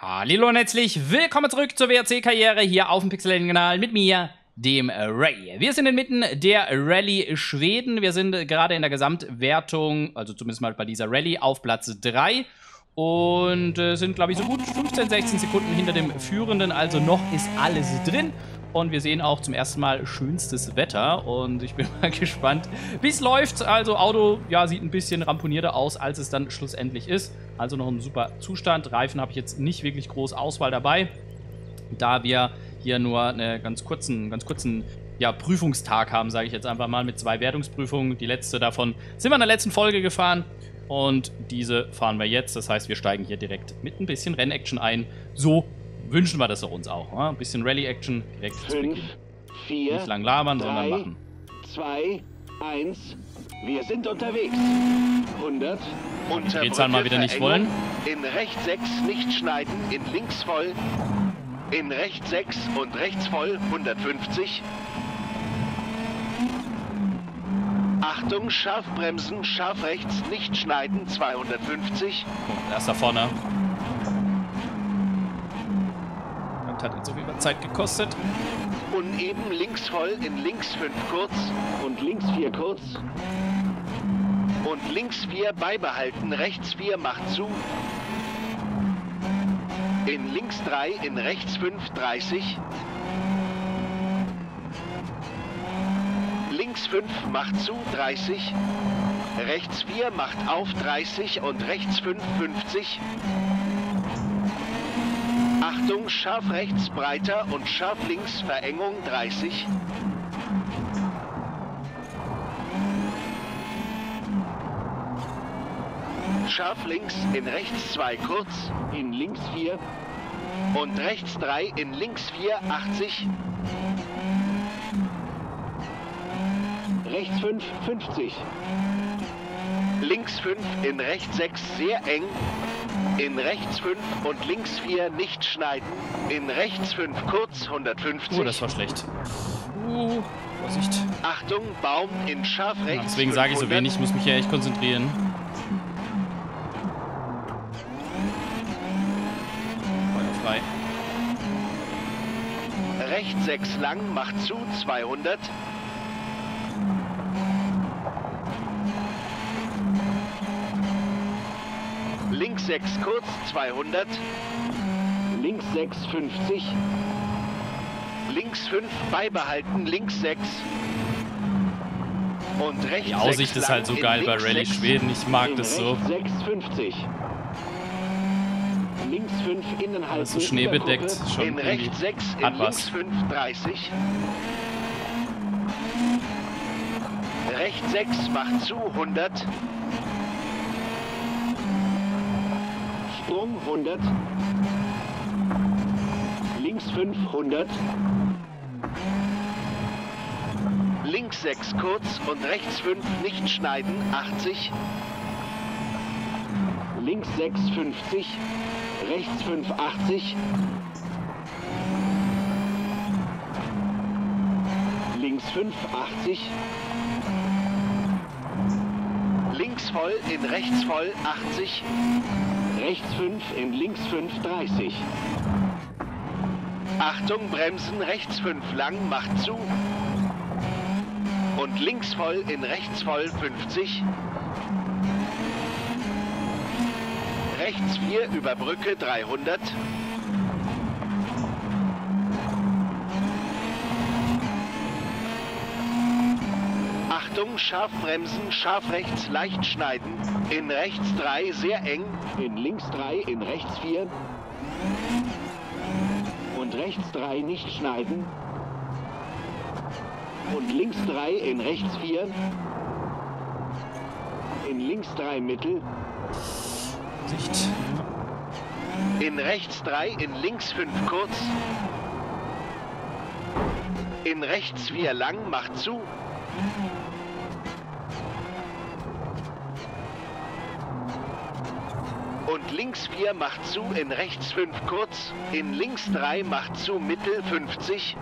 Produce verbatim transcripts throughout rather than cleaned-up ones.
Hallo und herzlich willkommen zurück zur W R C-Karriere hier auf dem Pixel-Kanal mit mir, dem Ray. Wir sind inmitten der Rallye Schweden. Wir sind gerade in der Gesamtwertung, also zumindest mal bei dieser Rallye, auf Platz drei. Und äh, sind, glaube ich, so gut fünfzehn, sechzehn Sekunden hinter dem Führenden. Also noch ist alles drin. Und wir sehen auch zum ersten Mal schönstes Wetter. Und ich bin mal gespannt, wie es läuft. Also Auto, ja, sieht ein bisschen ramponierter aus, als es dann schlussendlich ist. Also noch ein super Zustand. Reifen habe ich jetzt nicht wirklich groß Auswahl dabei, da wir hier nur einen ganz kurzen, ganz kurzen ja, Prüfungstag haben, sage ich jetzt einfach mal, mit zwei Wertungsprüfungen. Die letzte davon sind wir in der letzten Folge gefahren. Und diese fahren wir jetzt. Das heißt, wir steigen hier direkt mit ein bisschen Rennaction ein. So wünschen wir das doch uns auch. Ein bisschen Rallye-Action direkt zu Beginn. vier, Nicht lang labern, drei, sondern machen. zwei, eins. Wir sind unterwegs. hundert. Die Drehzahl mal wieder nicht wollen. In rechts sechs nicht schneiden, in links voll. In rechts sechs und rechts voll hundertfünfzig. Achtung, scharf bremsen, scharf rechts, nicht schneiden, zweihundertfünfzig. Oh, erst da vorne. Das hat jetzt so viel Zeit gekostet. Uneben links voll, in links fünf kurz. Und links vier kurz. Und links vier beibehalten, rechts vier macht zu. In links drei, in rechts fünf, dreißig. Links fünf macht zu, dreißig. Rechts vier macht auf, dreißig. Und rechts fünf, fünfzig. Achtung, scharf rechts breiter und scharf links Verengung, dreißig. Scharf links, in rechts zwei kurz, in links vier. Und rechts drei, in links vier, achtzig. Rechts fünf, fünfzig. Links fünf, in rechts sechs, sehr eng. In rechts fünf und links vier nicht schneiden. In rechts fünf kurz, hundertfünfzig. Oh, das war schlecht. Uh, Vorsicht. Achtung, Baum in scharf rechts. Ja, deswegen sage ich so wenig, ich muss mich hier echt konzentrieren. Feuer frei. Rechts sechs lang, macht zu, zweihundert. Links sechs kurz, zweihundert. Links sechs, fünfzig. Links fünf beibehalten, links sechs. Und rechts Die Aussicht sechs ist halt so geil bei Rallye Schweden, ich mag das so. sechs, fünfzig. Links fünf, innen halten. Das ist so schneebedeckt, schon in rechts sechs, in hat links was. fünf, dreißig. Rechts sechs macht zu, hundert. Sprung hundert. Links fünf, hundert. Links sechs kurz und rechts fünf nicht schneiden, achtzig. Links sechs, fünfzig. Rechts fünf, achtzig. Links fünf, achtzig. Links voll, in rechts voll, achtzig. Rechts fünf, in links fünf, dreißig. Achtung, bremsen, rechts fünf lang, macht zu. Und links voll, in rechts voll, fünfzig. Rechts vier, über Brücke, dreihundert. Achtung, scharf bremsen, scharf rechts, leicht schneiden. In rechts drei, sehr eng. In links drei, in rechts vier. Und rechts drei, nicht schneiden. Und links drei, in rechts vier. In links drei, mittel. Sicht. In rechts drei, in links fünf kurz. In rechts vier lang, macht zu. Und links vier macht zu, in rechts fünf kurz. In links drei macht zu, mittel, fünfzig.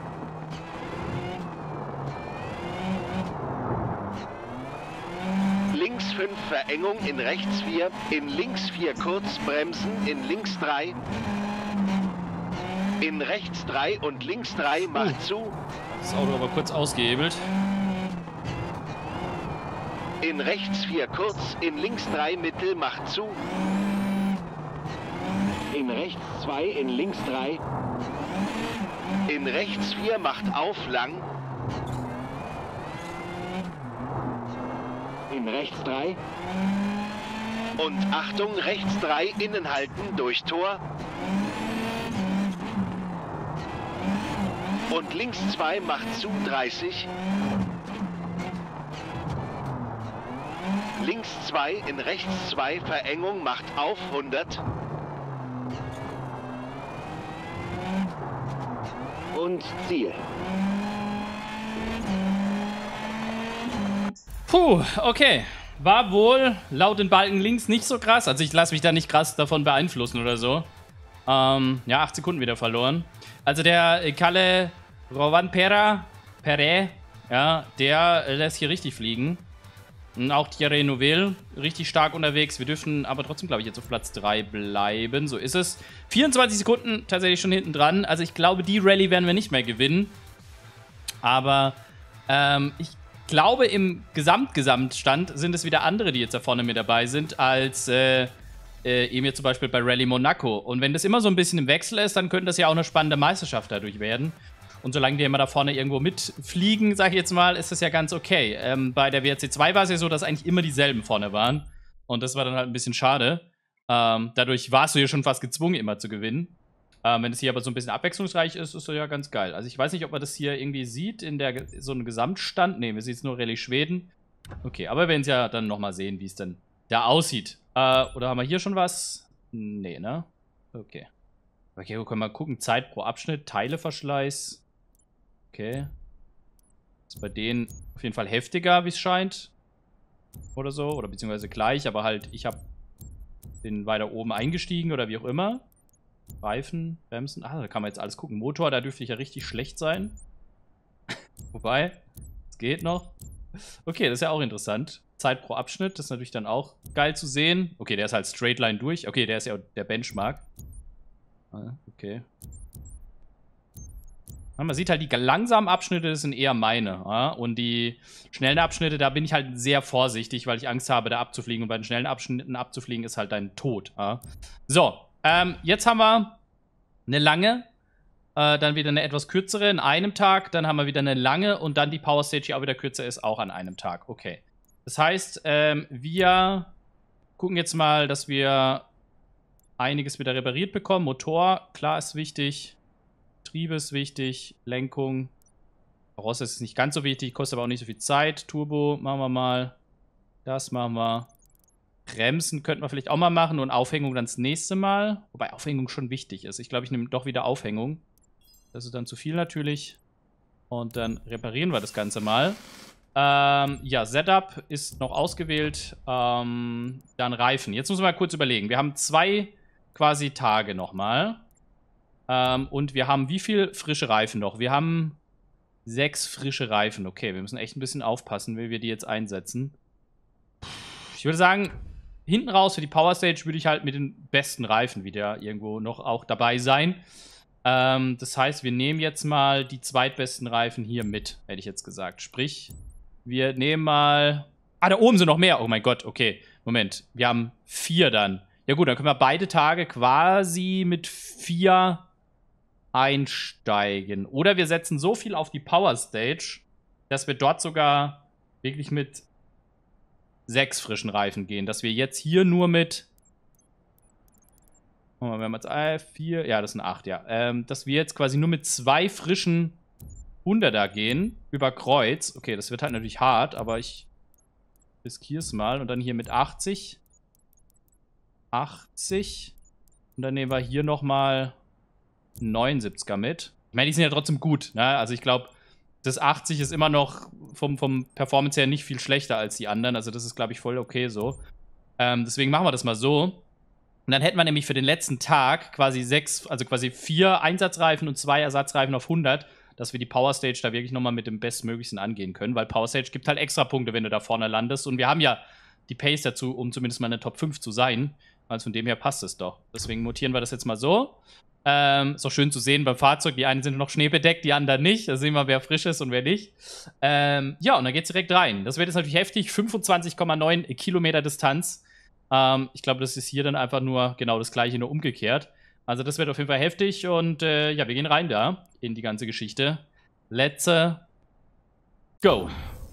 Links fünf Verengung, in rechts vier. In links vier kurz, bremsen, in links drei. In rechts drei und links drei macht uh. zu. Das Auto aber kurz ausgehebelt. In rechts vier kurz, in links drei mittel macht zu. In rechts zwei, in links drei. In rechts vier macht auf lang. In rechts drei. Und Achtung, rechts drei, innen halten, durch Tor. Und links zwei macht zu, dreißig. Links zwei, in rechts zwei, Verengung macht auf, hundert. Und Ziel. Puh, okay. War wohl laut den Balken links nicht so krass. Also ich lasse mich da nicht krass davon beeinflussen oder so. Ähm, ja, acht Sekunden wieder verloren. Also der Kalle Rovanpera, Pere, ja, der lässt hier richtig fliegen. Und auch Thierry Neuville richtig stark unterwegs. Wir dürfen aber trotzdem, glaube ich, jetzt auf Platz drei bleiben. So ist es. vierundzwanzig Sekunden tatsächlich schon hinten dran. Also ich glaube, die Rallye werden wir nicht mehr gewinnen. Aber ähm, ich glaube, im Gesamt-Gesamtstand sind es wieder andere, die jetzt da vorne mit dabei sind, als äh, äh, eben jetzt zum Beispiel bei Rallye Monaco. Und wenn das immer so ein bisschen im Wechsel ist, dann könnte das ja auch eine spannende Meisterschaft dadurch werden. Und solange die immer da vorne irgendwo mitfliegen, sag ich jetzt mal, ist das ja ganz okay. Ähm, bei der W R C zwei war es ja so, dass eigentlich immer dieselben vorne waren. Und das war dann halt ein bisschen schade. Ähm, dadurch warst du ja schon fast gezwungen, immer zu gewinnen. Ähm, wenn es hier aber so ein bisschen abwechslungsreich ist, ist das ja ganz geil. Also ich weiß nicht, ob man das hier irgendwie sieht in der so einem Gesamtstand. Ne, wir sehen es nur Rallye Schweden. Okay, aber wir werden es ja dann nochmal sehen, wie es denn da aussieht. Äh, oder haben wir hier schon was? Nee, ne? Okay. Okay, wir können mal gucken. Zeit pro Abschnitt, Teileverschleiß. Okay. Ist bei denen auf jeden Fall heftiger, wie es scheint. Oder so. Oder beziehungsweise gleich, aber halt, ich habe den weiter oben eingestiegen oder wie auch immer. Reifen, Bremsen. Ah, da kann man jetzt alles gucken. Motor, da dürfte ich ja richtig schlecht sein. Wobei, es geht noch. Okay, das ist ja auch interessant. Zeit pro Abschnitt, das ist natürlich dann auch geil zu sehen. Okay, der ist halt straight line durch. Okay, der ist ja der Benchmark. Ah, okay. Man sieht halt, die langsamen Abschnitte, das sind eher meine. Ja? Und die schnellen Abschnitte, da bin ich halt sehr vorsichtig, weil ich Angst habe, da abzufliegen. Und bei den schnellen Abschnitten abzufliegen ist halt dein Tod. Ja? So, ähm, jetzt haben wir eine lange, äh, dann wieder eine etwas kürzere in einem Tag. Dann haben wir wieder eine lange und dann die Power Stage, die auch wieder kürzer ist, auch an einem Tag. Okay. Das heißt, ähm, wir gucken jetzt mal, dass wir einiges wieder repariert bekommen. Motor, klar, ist wichtig. Getriebe ist wichtig, Lenkung. Karosse ist nicht ganz so wichtig, kostet aber auch nicht so viel Zeit. Turbo machen wir mal. Das machen wir. Bremsen könnten wir vielleicht auch mal machen und Aufhängung dann das nächste Mal. Wobei Aufhängung schon wichtig ist. Ich glaube, ich nehme doch wieder Aufhängung. Das ist dann zu viel natürlich. Und dann reparieren wir das Ganze mal. Ähm, ja, Setup ist noch ausgewählt. Ähm, dann Reifen. Jetzt muss man mal kurz überlegen. Wir haben zwei quasi Tage nochmal. Ähm, und wir haben wie viel frische Reifen noch? Wir haben sechs frische Reifen. Okay, wir müssen echt ein bisschen aufpassen, wie wir die jetzt einsetzen. Ich würde sagen, hinten raus für die Power Stage würde ich halt mit den besten Reifen wieder irgendwo noch auch dabei sein. Ähm, das heißt, wir nehmen jetzt mal die zweitbesten Reifen hier mit, hätte ich jetzt gesagt. Sprich, wir nehmen mal... Ah, da oben sind noch mehr. Oh mein Gott, okay. Moment, wir haben vier dann. Ja gut, dann können wir beide Tage quasi mit vier einsteigen. Oder wir setzen so viel auf die Power Stage, dass wir dort sogar wirklich mit sechs frischen Reifen gehen. Dass wir jetzt hier nur mit oh, wir haben jetzt äh, vier, ja, das sind acht, ja. Ähm, dass wir jetzt quasi nur mit zwei frischen hunderter gehen, über Kreuz. Okay, das wird halt natürlich hart, aber ich riskiere es mal. Und dann hier mit achtzig. achtzig. Und dann nehmen wir hier nochmal neunundsiebziger mit. Ich meine, die sind ja trotzdem gut, ne? Also ich glaube, das achtzig ist immer noch vom, vom Performance her nicht viel schlechter als die anderen. Also das ist, glaube ich, voll okay so. Ähm, deswegen machen wir das mal so. Und dann hätten wir nämlich für den letzten Tag quasi sechs, also quasi vier Einsatzreifen und zwei Ersatzreifen auf hundert, dass wir die Power Stage da wirklich nochmal mit dem Bestmöglichsten angehen können. Weil Power Stage gibt halt extra Punkte, wenn du da vorne landest. Und wir haben ja die Pace dazu, um zumindest mal in der Top fünf zu sein. Also von dem her passt es doch. Deswegen notieren wir das jetzt mal so. Ähm, ist auch schön zu sehen beim Fahrzeug. Die einen sind noch schneebedeckt, die anderen nicht. Da sehen wir, wer frisch ist und wer nicht. Ähm, ja, und dann geht's direkt rein. Das wird jetzt natürlich heftig. fünfundzwanzig Komma neun Kilometer Distanz. Ähm, ich glaube, das ist hier dann einfach nur genau das gleiche, nur umgekehrt. Also das wird auf jeden Fall heftig. Und äh, ja, wir gehen rein da in die ganze Geschichte. Let's uh, go.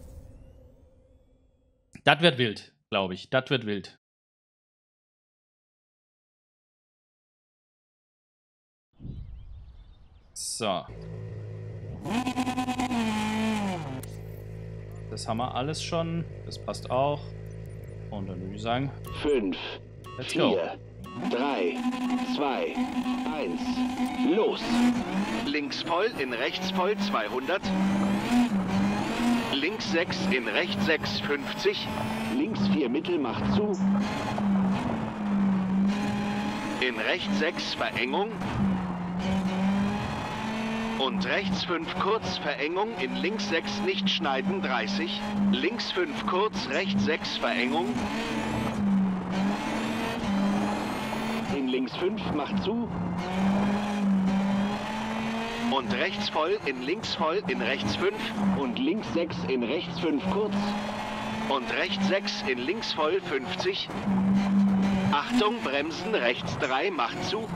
Das wird wild, glaube ich. Das wird wild. So. Das haben wir alles schon. Das passt auch. Und dann würde ich sagen: fünf, vier, drei, zwei, eins, los! Links voll, in rechts voll, zweihundert. Links sechs, in rechts sechs, fünfzig. Links vier Mittel, macht zu. In rechts sechs, Verengung. Und rechts fünf kurz, Verengung, in links sechs nicht schneiden, dreißig. Links fünf kurz, rechts sechs, Verengung. In links fünf, macht zu. Und rechts voll, in links voll, in rechts fünf. Und links sechs, in rechts fünf kurz. Und rechts sechs, in links voll, fünfzig. Achtung, bremsen, rechts drei, macht zu.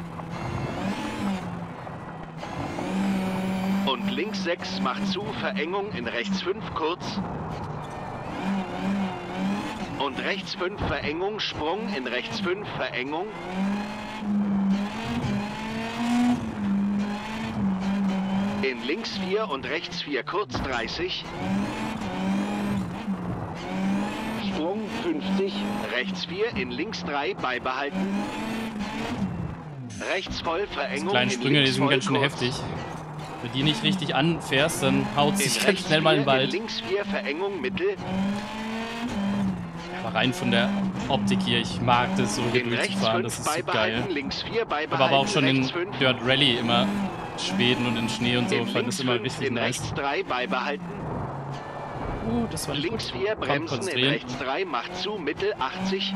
Und links sechs, macht zu, Verengung, in rechts fünf kurz. Und rechts fünf, Verengung, Sprung, in rechts fünf, Verengung. In links vier und rechts vier kurz, dreißig. Sprung, fünfzig. Rechts vier, in links drei, beibehalten. Rechts voll, Verengung. Die kleinen Sprünge, die sind ganz schön heftig. Wenn du die nicht richtig anfährst, dann haut sich ganz schnell mal in den Wald. Links vier, Verengung, Mittel. Aber rein von der Optik hier, ich mag das so hier durchzufahren, das ist so geil. Links vier, beibehalten, aber auch schon in fünf. Dirt Rally immer Schweden und in Schnee und so, In fand das immer fünf, richtig in nice. rechts drei, beibehalten. Uh, das war nicht Links gut. vier, Komm, bremsen, in konzentrieren. rechts drei, macht zu, Mittel, achtzig.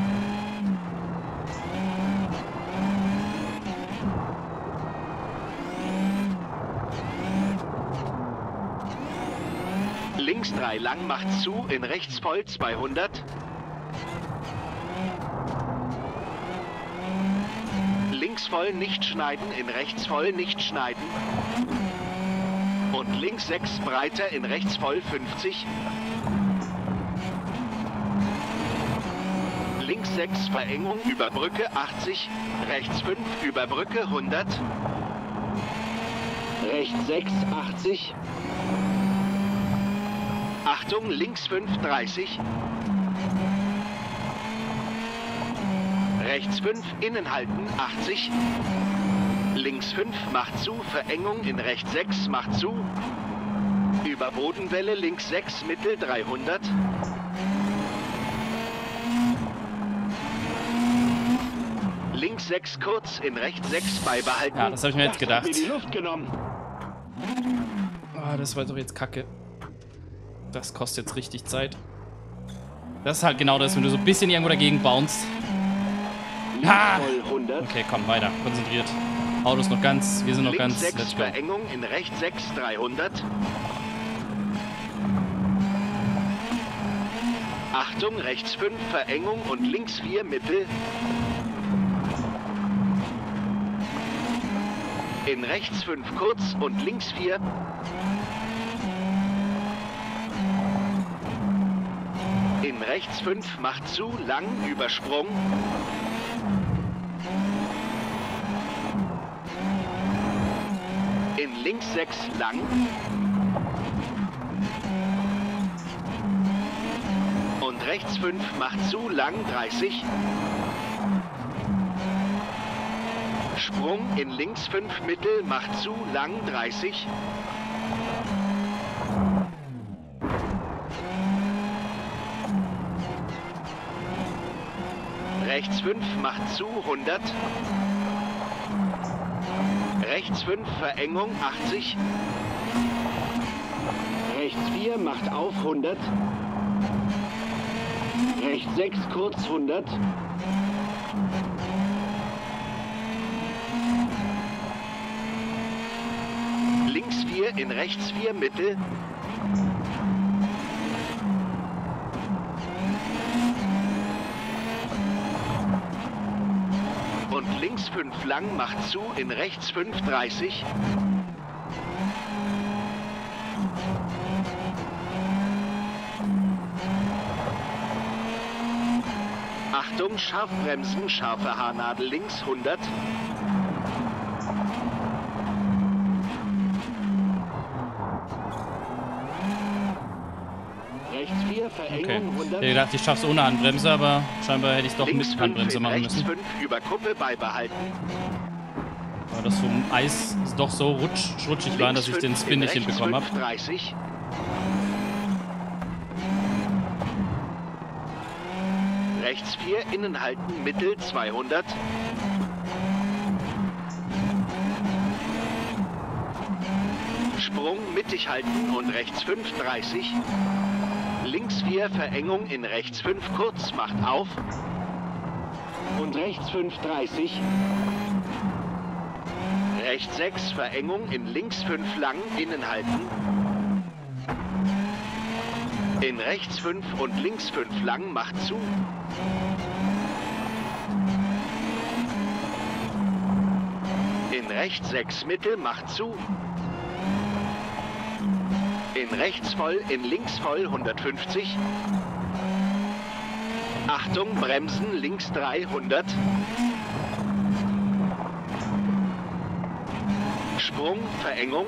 Links drei, lang, macht zu, in rechts voll, zweihundert. Links voll, nicht schneiden, in rechts voll, nicht schneiden. Und links sechs, breiter, in rechts voll, fünfzig. Links sechs, Verengung, über Brücke, achtzig. Rechts fünf, über Brücke, hundert. Rechts sechs, achtzig. Achtung, links fünf, dreißig. Rechts fünf, innen halten, achtzig. Links fünf, macht zu, Verengung, in rechts sechs, macht zu. Über Bodenwelle, links sechs, Mittel, dreihundert. Links sechs, kurz, in rechts sechs, beibehalten. Ja, das habe ich mir jetzt gedacht. Das hat mir die Luft genommen. Oh, das war doch jetzt kacke. Das kostet jetzt richtig Zeit. Das ist halt genau das, wenn du so ein bisschen irgendwo dagegen bounst. Ha! Okay, komm, weiter. Konzentriert. Autos noch ganz. Wir sind noch Links ganz. sechs, Let's go. Verengung, in rechts sechs, dreihundert. Achtung, rechts fünf, Verengung und links vier, Mittel. In rechts fünf, kurz und links vier. In rechts fünf, macht zu, lang, Übersprung. In links sechs, lang. Und rechts fünf, macht zu, lang, dreißig. Sprung in links fünf, Mittel, macht zu, lang, dreißig. Rechts fünf, macht zu, hundert. Rechts fünf, Verengung, achtzig. Rechts vier, macht auf, hundert. Rechts sechs, kurz, hundert. vier, in rechts vier, Mittel. Und links fünf lang, macht zu, in rechts fünf, dreißig. Achtung, scharf bremsen, scharfe Haarnadel links, hundert. Rechts vier, Verengung, Okay. hundert. Ich hätte gedacht, ich schaff's ohne Handbremse, aber scheinbar hätte ich es doch Links mit fünf, Handbremse in machen rechts müssen. fünf, über Kuppe beibehalten. Aber das vom Eis doch so rutsch, rutschig war, dass ich den Spin nicht hinbekommen habe. dreißig. Rechts vier, innen halten, Mittel zweihundert. Sprung mittig halten und rechts fünf, dreißig. Links vier, Verengung in rechts fünf, kurz, macht auf. Und rechts fünf, dreißig. Rechts sechs, Verengung in links fünf, lang, innen halten. In rechts fünf und links fünf, lang, macht zu. In rechts sechs, Mittel, macht zu. In rechts voll, in links voll, hundertfünfzig. Achtung, bremsen, links drei, hundert. Sprung, Verengung.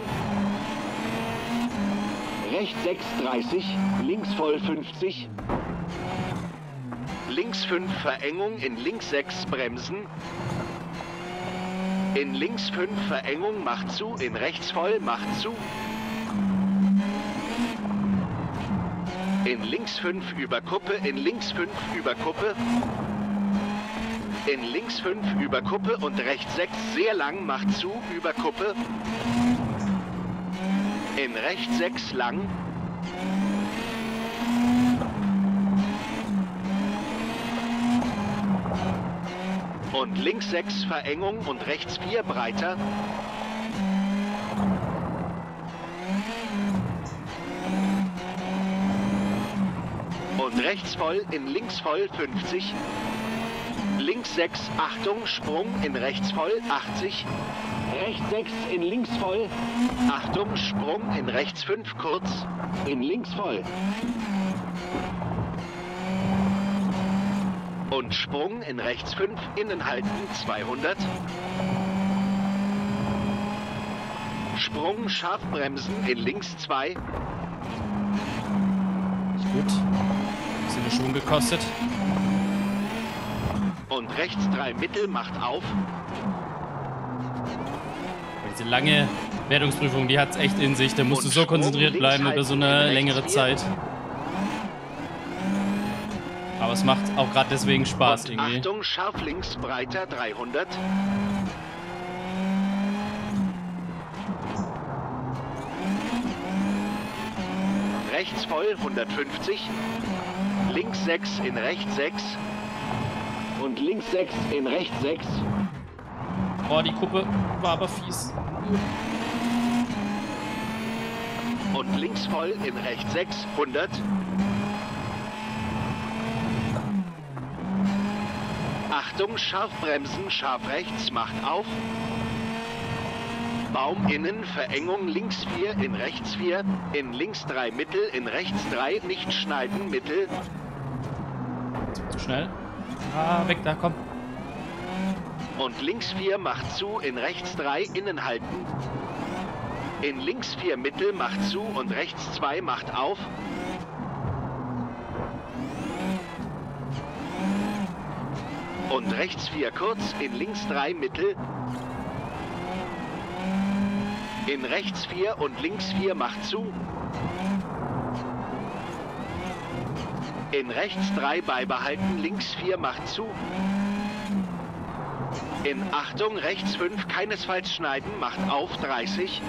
Rechts sechs, dreißig, links voll fünfzig. Links fünf, Verengung, in links sechs, bremsen. In links fünf, Verengung, macht zu, in rechts voll, macht zu. In links fünf über Kuppe, in links fünf über Kuppe. In links fünf über Kuppe und rechts sechs, sehr lang, macht zu, über Kuppe. In rechts sechs, lang. Und links sechs, Verengung und rechts vier, breiter. Und rechts voll, in links voll, fünfzig. Links sechs, Achtung, Sprung, in rechts voll, achtzig. Rechts sechs, in links voll. Achtung, Sprung, in rechts fünf, kurz. In links voll. Und Sprung, in rechts fünf, innen halten, zweihundert. Sprung, scharf bremsen, in links zwei. Gut. Bisschen den Schwung gekostet. Und rechts drei, Mittel, macht auf. Diese lange Wertungsprüfung, die hat es echt in sich. Da musst du Und so Sprung, konzentriert links bleiben über halten, so eine rechts längere vier. Zeit. Aber es macht auch gerade deswegen Spaß Und irgendwie. Achtung, scharf links, breiter, dreihundert. Rechts voll, hundertfünfzig. Links sechs, in rechts sechs. Und links sechs, in rechts sechs. Oh, die Kuppe war aber fies. Und links voll, in rechts sechs, hundert. Achtung, scharf bremsen, scharf rechts, macht auf. Baum innen, Verengung, links vier, in rechts vier, in links drei, Mittel, in rechts drei, nicht schneiden, Mittel. Zu schnell. Ah, weg da, komm. Und links vier, macht zu, in rechts drei, innen halten. In links vier, Mittel, macht zu und rechts zwei, macht auf. Und rechts vier, kurz, in links drei, Mittel. In rechts vier und links vier, macht zu. In rechts drei, beibehalten, links vier, macht zu. In Achtung, rechts fünf, keinesfalls schneiden, macht auf, dreißig.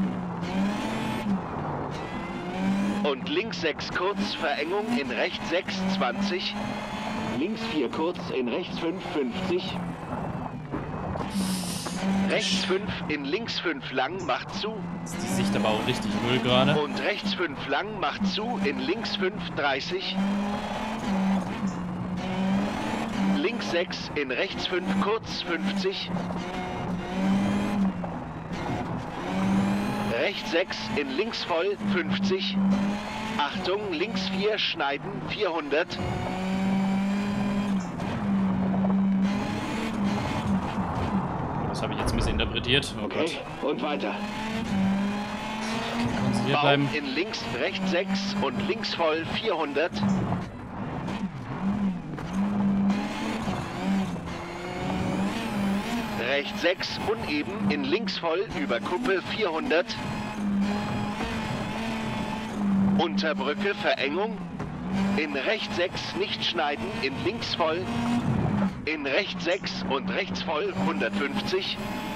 Und links sechs, kurz, Verengung, in rechts sechs, zwanzig. Links vier, kurz, in rechts fünf, fünfzig. Rechts fünf, in links fünf lang, macht zu. Ist die Sicht aber auch richtig null gerade. Und rechts fünf lang, macht zu, in links fünf, dreißig. Links sechs, in rechts fünf, kurz, fünfzig. Rechts sechs, in links voll, fünfzig. Achtung, links vier, schneiden, vierhundert. Das habe ich jetzt missinterpretiert. Oh Okay, Gott. und weiter. Konzentriert Baum bleiben. in links, rechts sechs und links voll, vierhundert. Rechts sechs, uneben, in links voll, über Kuppe, vierhundert. Unterbrücke, Verengung. In rechts sechs, nicht schneiden, in links voll. In rechts sechs und rechts voll, hundertfünfzig.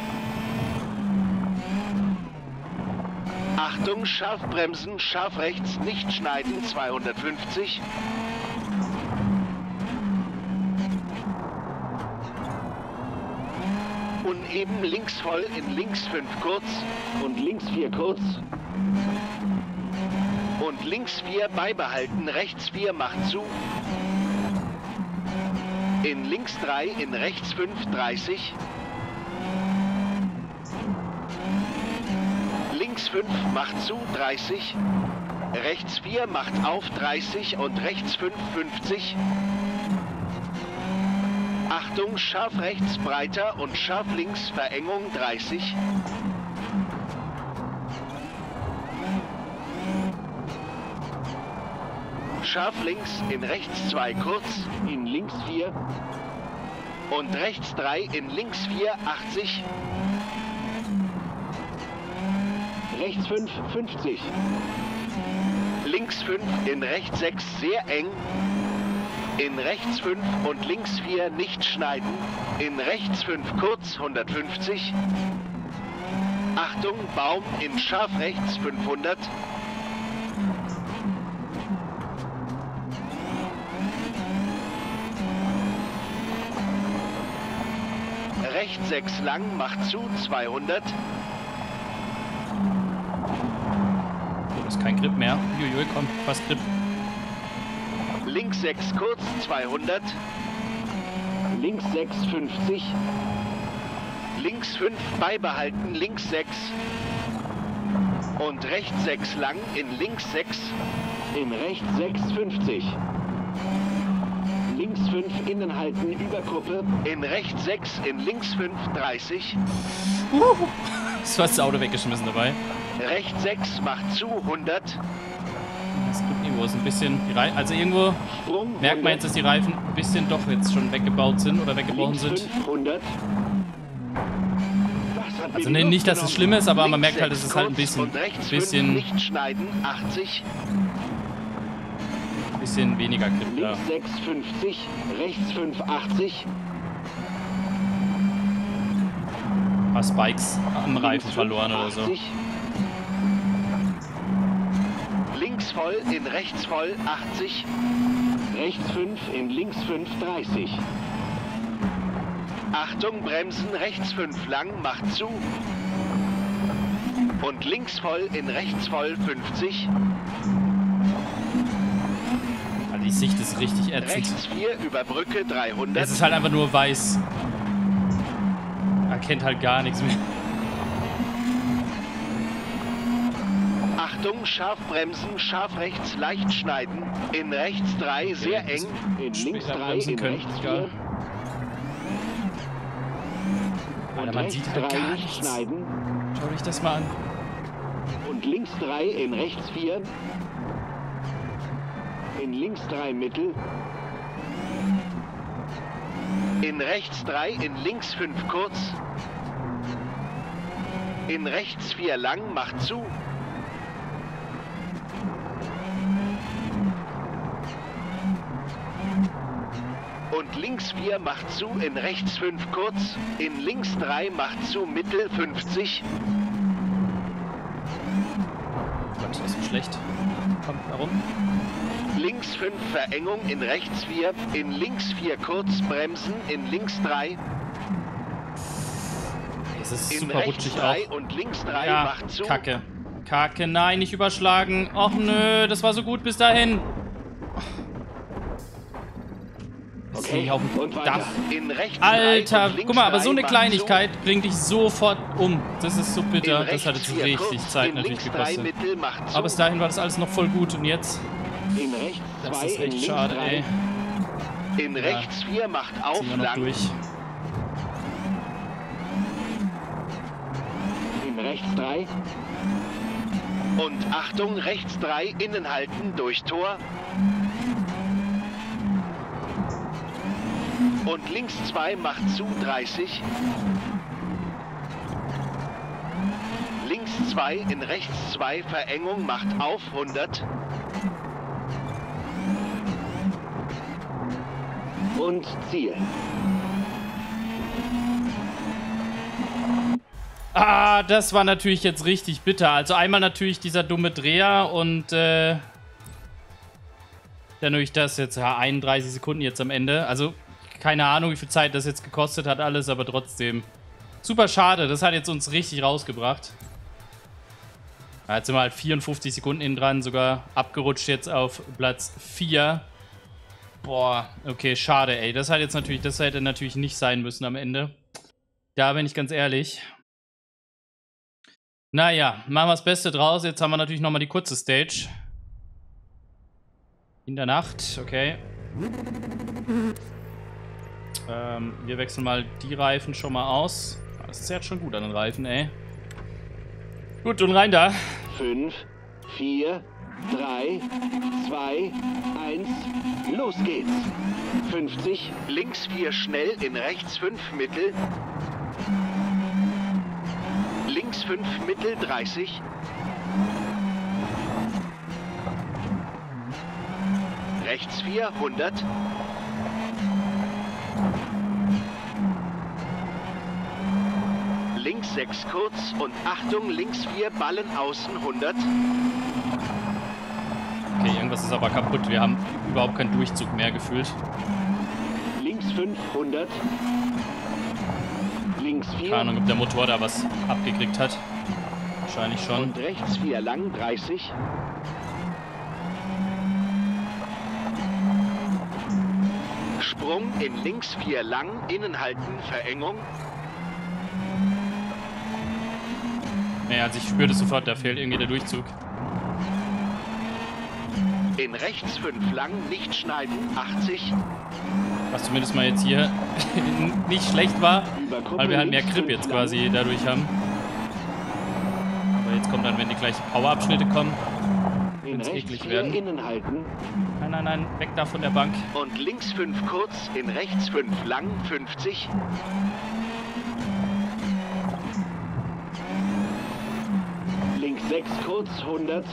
Achtung, scharf bremsen, scharf rechts, nicht schneiden, zweihundertfünfzig. Uneben links voll, in links fünf kurz und links vier kurz. Und links vier beibehalten, rechts vier macht zu. In links drei, in rechts fünf, dreißig. Links fünf macht zu, dreißig. Rechts vier macht auf, dreißig und rechts fünf, fünfzig. Achtung, scharf rechts, breiter und scharf links, Verengung, dreißig. Scharf links, in rechts zwei kurz, in links vier. Und rechts drei, in links vier, achtzig. Rechts fünf, fünfzig. Links fünf, in rechts sechs, sehr eng. In rechts fünf und links vier nicht schneiden. In rechts fünf kurz, hundertfünfzig. Achtung, Baum in scharf rechts, fünfhundert. Rechts sechs lang, macht zu, zweihundert. Das ist kein Grip mehr. Uiuiui, komm, fast Grip. Links sechs kurz, zweihundert. Links sechs, fünfzig. Links fünf beibehalten, links sechs. Und rechts sechs lang, in links sechs. In rechts sechs, fünfzig. Links fünf innen halten, über Kuppe. In rechts sechs, in links fünf, dreißig. Uh, ist fast das Auto weggeschmissen dabei. Rechts sechs macht zu, hundert. Das tut irgendwo ist ein bisschen, die Reifen, also irgendwo Sprung, merkt man jetzt, dass die Reifen ein bisschen doch jetzt schon weggebaut sind oder weggebrochen sind. fünfhundert. Also ne, nicht, dass es schlimm ist, aber man merkt halt, dass es halt ein bisschen, bisschen, nicht schneiden, achtzig. bisschen weniger Grip da. Links sechs, fünfzig, rechts fünf, achtzig. Ein paar Spikes am Reifen verloren oder so. Links voll, in rechts voll, achtzig. Rechts fünf, in links fünf, dreißig. Achtung, bremsen, rechts fünf lang, macht zu. Und links voll, in rechts voll, fünfzig. Also die Sicht ist richtig ätzend. Rechts vier, über Brücke, dreihundert. Es ist halt einfach nur weiß. Er kennt halt gar nichts mehr. Achtung, scharf bremsen, scharf rechts, leicht schneiden. In rechts drei, sehr eng. In links drei, in rechts vier. Alter, man sieht halt gar nichts. Schneiden. Schau dich das mal an. Und links drei, in rechts vier. In links drei, mittel. In rechts drei, in links fünf kurz. In rechts vier lang, macht zu. Und links vier macht zu, in rechts fünf kurz. In links drei macht zu, mittel, fünfzig. Gott, das ist schlecht. Komm, warum? Links fünf Verengung, in rechts vier. In links vier kurz, bremsen, in links drei. Das ist In super rechts rutschig drei auch. und links drei Ja, macht zu. Kacke. Kacke, nein, nicht überschlagen. Och nö, das war so gut bis dahin. Ist Okay, hier auf dem und weiter. Dach. In rechts Alter, drei und links guck mal, aber drei so eine macht Kleinigkeit bringt dich sofort um. Das ist so zu. bitter. In Das hat rechts jetzt vier richtig kurz, Zeit in natürlich links drei gekostet. Mittel macht zu. Aber bis dahin war das alles noch voll gut. Und jetzt? In rechts Das zwei, ist in echt links schade, drei. ey. In rechts vier macht auf Ziehen wir noch lang. durch. In rechts drei. Und Achtung, rechts drei, innen halten, durch Tor. Und links zwei macht zu, dreißig. Links zwei, in rechts zwei, Verengung macht auf, hundert. Und Ziel. Ah, das war natürlich jetzt richtig bitter. Also einmal natürlich dieser dumme Dreher und äh, dann durch das jetzt ja, einunddreißig Sekunden jetzt am Ende. Also keine Ahnung, wie viel Zeit das jetzt gekostet hat alles, aber trotzdem super schade. Das hat jetzt uns richtig rausgebracht. Ja, jetzt sind wir halt vierundfünfzig Sekunden innen dran, sogar abgerutscht jetzt auf Platz vier. Boah, okay, schade, ey. Das hat jetzt natürlich, das hätte natürlich nicht sein müssen am Ende. Da bin ich ganz ehrlich. Naja, machen wir das Beste draus. Jetzt haben wir natürlich nochmal die kurze Stage. In der Nacht, okay. Ähm, wir wechseln mal die Reifen schon mal aus. Das ist jetzt schon gut an den Reifen, ey. Gut, und rein da. fünf, vier, drei, zwei, eins, los geht's. fünfzig, links vier schnell, in rechts fünf mittel. Links fünf mittel, dreißig. Rechts vier, hundert. Links sechs kurz und Achtung, links vier Ballen außen, hundert. Okay, irgendwas ist aber kaputt. Wir haben überhaupt keinen Durchzug mehr gefühlt. Links fünf, hundert. Links vier. Keine Ahnung, ob der Motor da was abgekriegt hat. Wahrscheinlich schon. Und rechts vier lang, dreißig. Sprung in links vier lang, innen halten, Verengung. Nee, also ich spüre das sofort, da fehlt irgendwie der Durchzug. In rechts fünf lang, nicht schneiden, achtzig. Was zumindest mal jetzt hier nicht schlecht war, weil wir halt mehr Grip jetzt quasi dadurch haben. Aber jetzt kommt dann, wenn die gleichen Powerabschnitte kommen, In es rechts eklig vier werden. innen halten. Nein, nein, nein, weg da von der Bank. Und links fünf kurz, in rechts fünf lang, fünfzig. Links sechs kurz, hundert.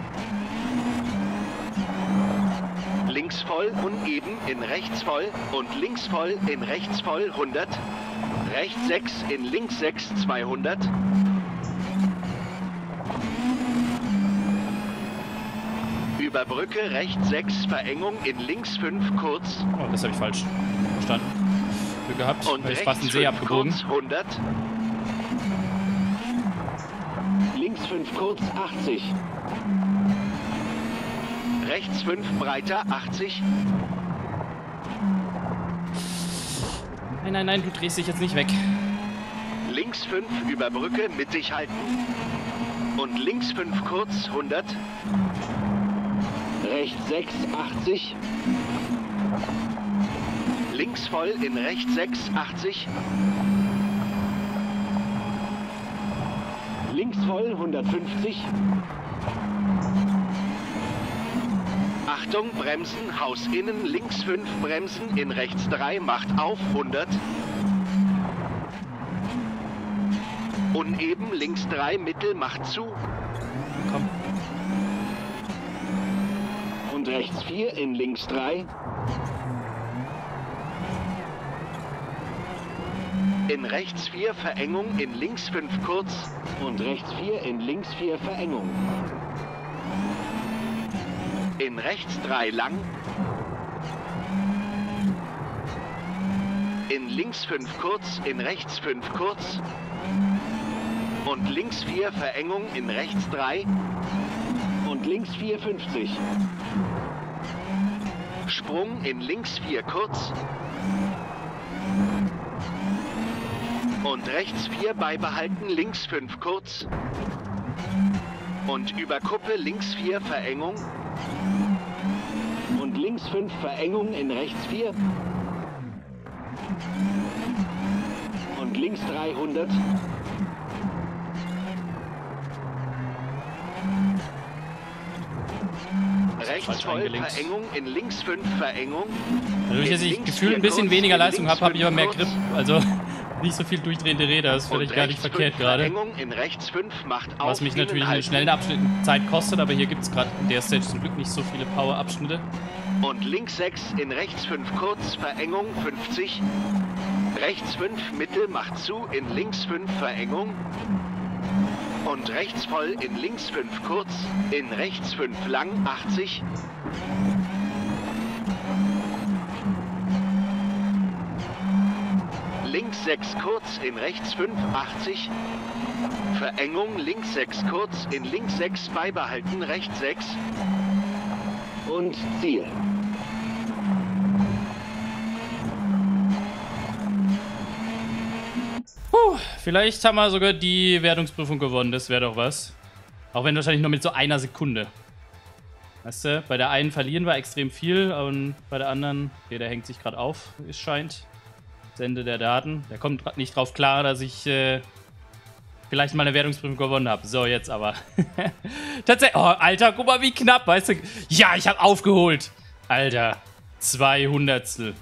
Links voll, uneben, in rechts voll und links voll, in rechts voll, hundert. Rechts sechs, in links sechs, zweihundert. Über Brücke, rechts sechs, Verengung, in links fünf, kurz. Oh, das habe ich falsch verstanden. Glück gehabt, Und weil ich fast rechts einen See fünf, abgebogen. kurz, hundert. Links fünf, kurz, achtzig. Rechts fünf, breiter, achtzig. Nein, nein, nein, du drehst dich jetzt nicht weg. Links fünf, über Brücke, mittig halten. Und links fünf, kurz, hundert. Rechts sechs, achtzig. Links voll, in rechts sechs, achtzig. Links voll, hundertfünfzig. Achtung, bremsen, Haus innen, links fünf, bremsen, in rechts drei, macht auf, hundert. Uneben, links drei, mittel, macht zu. Komm. Und rechts vier, in links drei. In rechts vier, Verengung, in links fünf, kurz. Und rechts vier, in links vier, Verengung. In rechts drei lang. in links fünf kurz, in rechts fünf kurz. Und links vier Verengung, in rechts drei. Und links vier fünfzig. Sprung in links vier kurz. Und rechts vier beibehalten, links fünf kurz. Und über Kuppe links vier Verengung. Und links fünf Verengung, in rechts vier. Und links dreihundert. Rechts voll Verengung, in links fünf Verengung. Dadurch, dass ich gefühlt ein bisschen weniger Leistung habe, habe ich aber mehr Grip. Also nicht so viel durchdrehende Räder, das ist vielleicht gar nicht verkehrt gerade. Was mich natürlich in den schnellen Abschnitten Zeit kostet, aber hier gibt es gerade in der Stage zum Glück nicht so viele Power-Abschnitte. Und links sechs, in rechts fünf kurz, Verengung fünfzig. Rechts fünf Mittel macht zu, in links fünf Verengung. Und rechts voll, in links fünf kurz, in rechts fünf lang, achtzig. Links sechs kurz, in rechts fünf, achtzig. Verengung, links sechs kurz, in links sechs beibehalten, rechts sechs. Und Ziel. Puh, vielleicht haben wir sogar die Wertungsprüfung gewonnen, das wäre doch was. Auch wenn wahrscheinlich nur mit so einer Sekunde. Weißt du, bei der einen verlieren wir extrem viel und bei der anderen, okay, der hängt sich gerade auf, es scheint. Sende der Daten. Der kommt gerade nicht drauf klar, dass ich äh, vielleicht mal eine Wertungsprüfung gewonnen habe. So, jetzt aber. Tatsächlich. Oh, Alter, guck mal, wie knapp, weißt du? Ja, ich habe aufgeholt. Alter, zwei Hundertstel.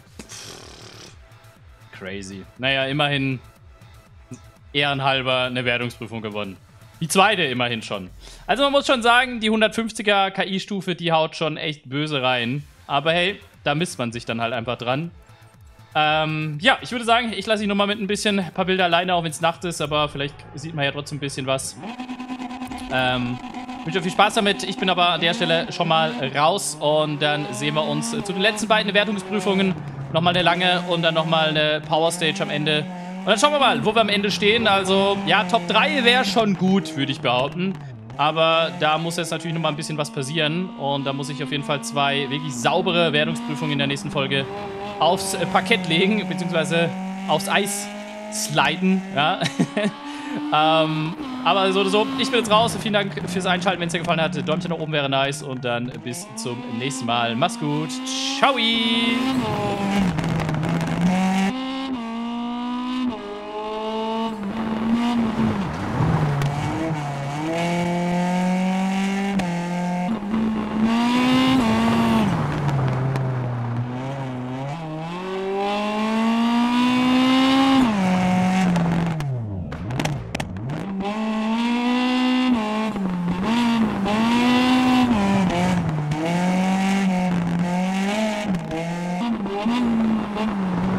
Crazy. Naja, immerhin ehrenhalber eine Wertungsprüfung gewonnen. Die zweite immerhin schon. Also man muss schon sagen, die hundertfünfziger K I-Stufe, die haut schon echt böse rein. Aber hey, da misst man sich dann halt einfach dran. Ähm, ja, ich würde sagen, ich lasse dich nochmal mit ein bisschen, ein paar Bilder alleine, auch wenn es Nacht ist, aber vielleicht sieht man ja trotzdem ein bisschen was. Ähm, ich wünsche euch viel Spaß damit. Ich bin aber an der Stelle schon mal raus und dann sehen wir uns zu den letzten beiden Wertungsprüfungen. Nochmal eine lange und dann nochmal eine Power Stage am Ende. Und dann schauen wir mal, wo wir am Ende stehen. Also, ja, Top drei wäre schon gut, würde ich behaupten. Aber da muss jetzt natürlich nochmal ein bisschen was passieren. Und da muss ich auf jeden Fall zwei wirklich saubere Wertungsprüfungen in der nächsten Folge aufs Parkett legen, beziehungsweise aufs Eis sliden, ja. ähm, aber so oder so, ich bin jetzt raus. Vielen Dank fürs Einschalten, wenn es dir gefallen hat. Däumchen nach oben wäre nice und dann bis zum nächsten Mal. Mach's gut. Ciao. Thank you.